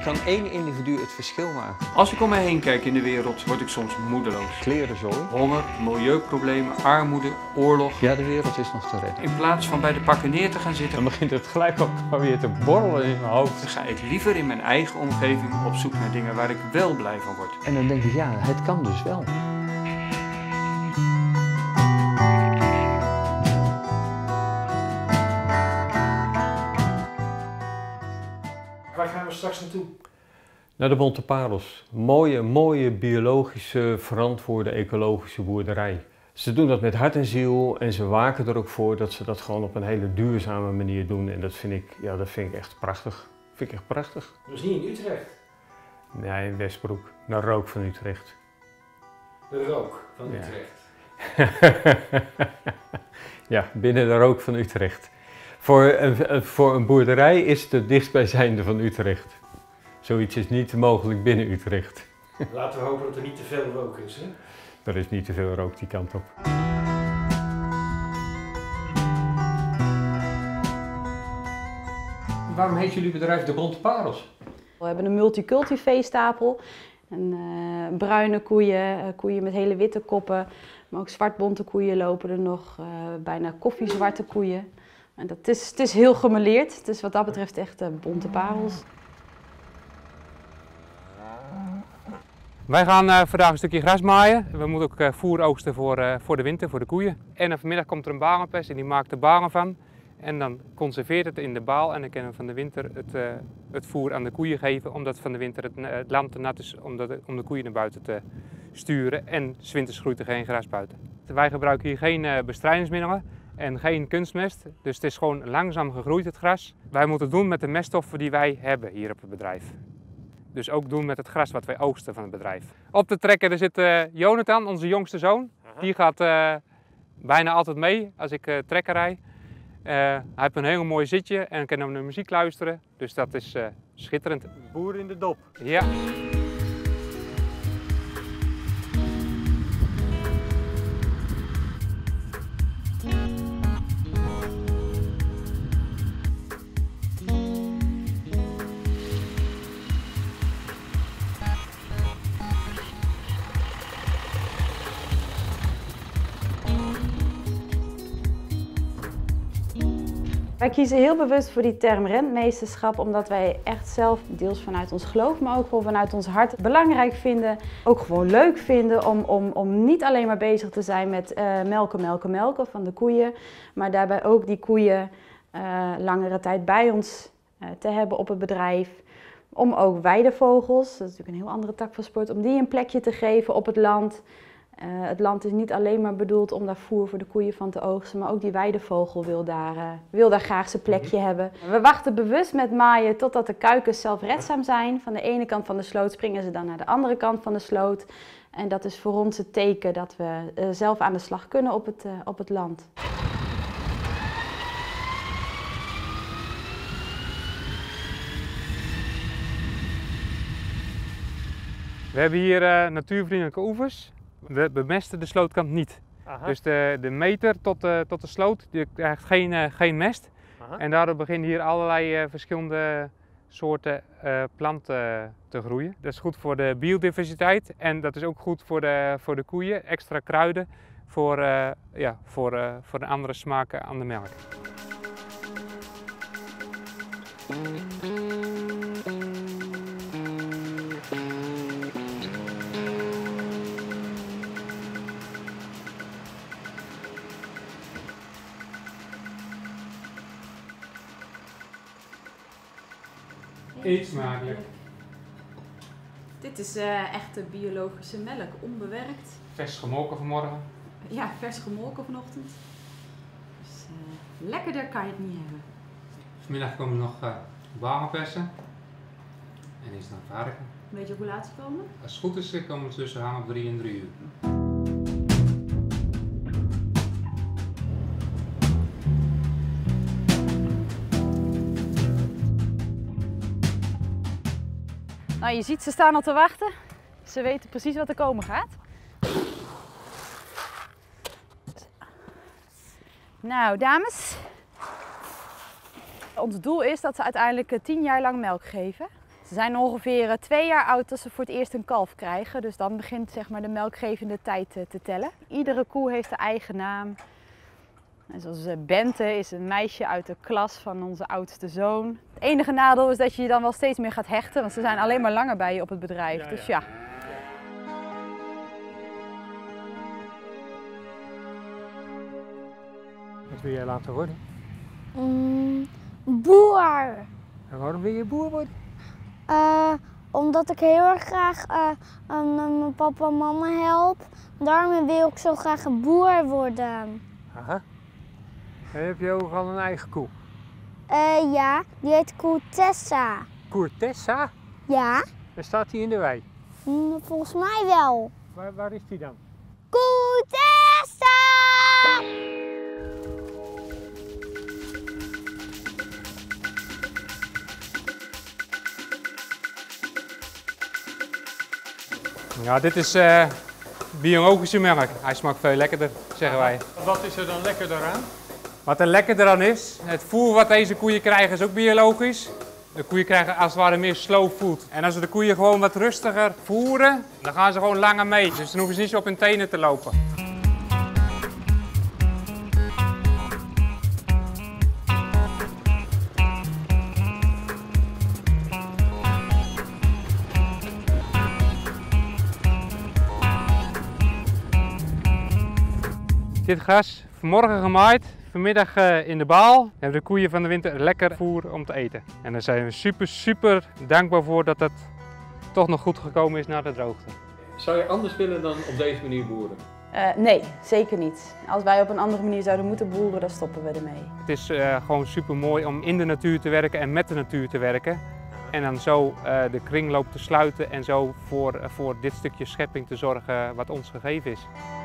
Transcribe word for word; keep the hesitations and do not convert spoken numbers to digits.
kan één individu het verschil maken. Als ik om me heen kijk in de wereld, word ik soms moedeloos. Klerenzooi. Honger, milieuproblemen, armoede, oorlog. Ja, de wereld is nog te redden. In plaats van bij de pakken neer te gaan zitten, Dan begint het gelijk al weer te borrelen in mijn hoofd. ga ik liever in mijn eigen omgeving op zoek naar dingen waar ik wel blij van word. En dan denk ik, ja, het kan dus wel. Waar gaan we straks naartoe? Naar de Bonte Parels. Mooie, mooie biologische, verantwoorde, ecologische boerderij. Ze doen dat met hart en ziel en ze waken er ook voor dat ze dat gewoon op een hele duurzame manier doen. En dat vind ik, ja, dat vind ik echt prachtig. Vind ik echt prachtig. Dat is niet in Utrecht. Nee, in Westbroek. Naar Rook van Utrecht. De rook van Ja. Utrecht. Ja, binnen de Rook van Utrecht. Voor een, voor een boerderij is het het dichtstbijzijnde van Utrecht. Zoiets is niet mogelijk binnen Utrecht. Laten we hopen dat er niet te veel rook is, hè? Er is niet te veel rook die kant op. Waarom heet jullie bedrijf de Bonte Parels? We hebben een multiculti-veestapel. En, uh, bruine koeien, uh, koeien met hele witte koppen. Maar ook zwartbonte koeien lopen er nog. Uh, bijna koffiezwarte koeien. En dat is, het is heel gemêleerd. Het is wat dat betreft echt uh, bonte parels. Wij gaan uh, vandaag een stukje gras maaien. We moeten ook uh, voer oogsten voor, uh, voor de winter, voor de koeien. En uh, vanmiddag komt er een balenpers en die maakt er balen van. En dan conserveert het in de baal en dan kunnen we van de winter het, uh, het voer aan de koeien geven. Omdat van de winter het, uh, het land te nat is om de, om de koeien naar buiten te sturen. En 's winters groeit er geen gras buiten. Wij gebruiken hier geen uh, bestrijdingsmiddelen en geen kunstmest. Dus het is gewoon langzaam gegroeid het gras. Wij moeten het doen met de meststoffen die wij hebben hier op het bedrijf. Dus ook doen met het gras wat wij oogsten van het bedrijf. Op de trekker er zit uh, Jonathan, onze jongste zoon. Die gaat uh, bijna altijd mee als ik uh, trekker rijd. Uh, hij heeft een heel mooi zitje en kan naar muziek luisteren. Dus dat is uh, schitterend. Boer in de dop. Ja. Wij kiezen heel bewust voor die term rentmeesterschap, omdat wij echt zelf, deels vanuit ons geloof, maar ook gewoon vanuit ons hart, belangrijk vinden, ook gewoon leuk vinden om, om, om niet alleen maar bezig te zijn met uh, melken, melken, melken van de koeien, maar daarbij ook die koeien uh, langere tijd bij ons uh, te hebben op het bedrijf. Om ook weidevogels, dat is natuurlijk een heel andere tak van sport, om die een plekje te geven op het land. Uh, het land is niet alleen maar bedoeld om daar voer voor de koeien van te oogsten, maar ook die weidevogel wil daar, uh, wil daar graag zijn plekje hebben. We wachten bewust met maaien totdat de kuikens zelfredzaam zijn. Van de ene kant van de sloot springen ze dan naar de andere kant van de sloot. En dat is voor ons het teken dat we uh, zelf aan de slag kunnen op het, uh, op het land. We hebben hier uh, natuurvriendelijke oevers. We bemesten de slootkant niet. Aha. Dus de, de meter tot de, tot de sloot die krijgt geen, uh, geen mest. Aha. En daardoor beginnen hier allerlei uh, verschillende soorten uh, planten te groeien. Dat is goed voor de biodiversiteit en dat is ook goed voor de, voor de koeien. Extra kruiden voor, uh, ja, voor, uh, voor een andere smaak aan de melk. Eet smakelijk. Dit is uh, echte biologische melk, onbewerkt. Vers gemolken vanmorgen. Ja, vers gemolken vanochtend. Dus uh, lekkerder kan je het niet hebben. Vanmiddag komen nog uh, balen persen. En is dan varken. Weet je hoe laat ze komen? Als het goed is komen ze tussen half drie en drie uur. Nou, je ziet, ze staan al te wachten. Ze weten precies wat er komen gaat. Nou, dames. Ons doel is dat ze uiteindelijk tien jaar lang melk geven. Ze zijn ongeveer twee jaar oud als ze voor het eerst een kalf krijgen. Dus dan begint zeg maar, de melkgevende tijd te tellen. Iedere koe heeft een eigen naam. En zoals Bente is een meisje uit de klas van onze oudste zoon. Het enige nadeel is dat je je dan wel steeds meer gaat hechten, want ze zijn alleen maar langer bij je op het bedrijf. Ja, ja. Dus ja. Wat wil jij laten worden? Mm, boer. En waarom wil je boer worden? Uh, omdat ik heel erg graag uh, uh, mijn papa en mama help. Daarom wil ik zo graag een boer worden. Aha. En heb je ook al een eigen koe? Uh, ja, die heet koe Tessa. Koe Tessa? Ja. En staat die in de wei? Mm, volgens mij wel. Waar, waar is die dan? Koe Tessa! Ja, dit is uh, biologische melk. Hij smaakt veel lekkerder, zeggen wij. Wat is er dan lekker aan? Wat er lekkerder aan is, het voer wat deze koeien krijgen is ook biologisch. De koeien krijgen als het ware meer slow food. En als we de koeien gewoon wat rustiger voeren, dan gaan ze gewoon langer mee. Dus dan hoeven ze niet zo op hun tenen te lopen. Dit gras, vanmorgen gemaaid, vanmiddag uh, in de baal. Dan hebben de koeien van de winter lekker voer om te eten. En daar zijn we super, super dankbaar voor dat het toch nog goed gekomen is na de droogte. Zou je anders willen dan op deze manier boeren? Uh, nee, zeker niet. Als wij op een andere manier zouden moeten boeren, dan stoppen we ermee. Het is uh, gewoon super mooi om in de natuur te werken en met de natuur te werken. En dan zo uh, de kringloop te sluiten en zo voor, uh, voor dit stukje schepping te zorgen wat ons gegeven is.